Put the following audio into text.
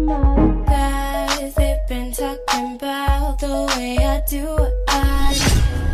Guys, they've been talking about the way I do what I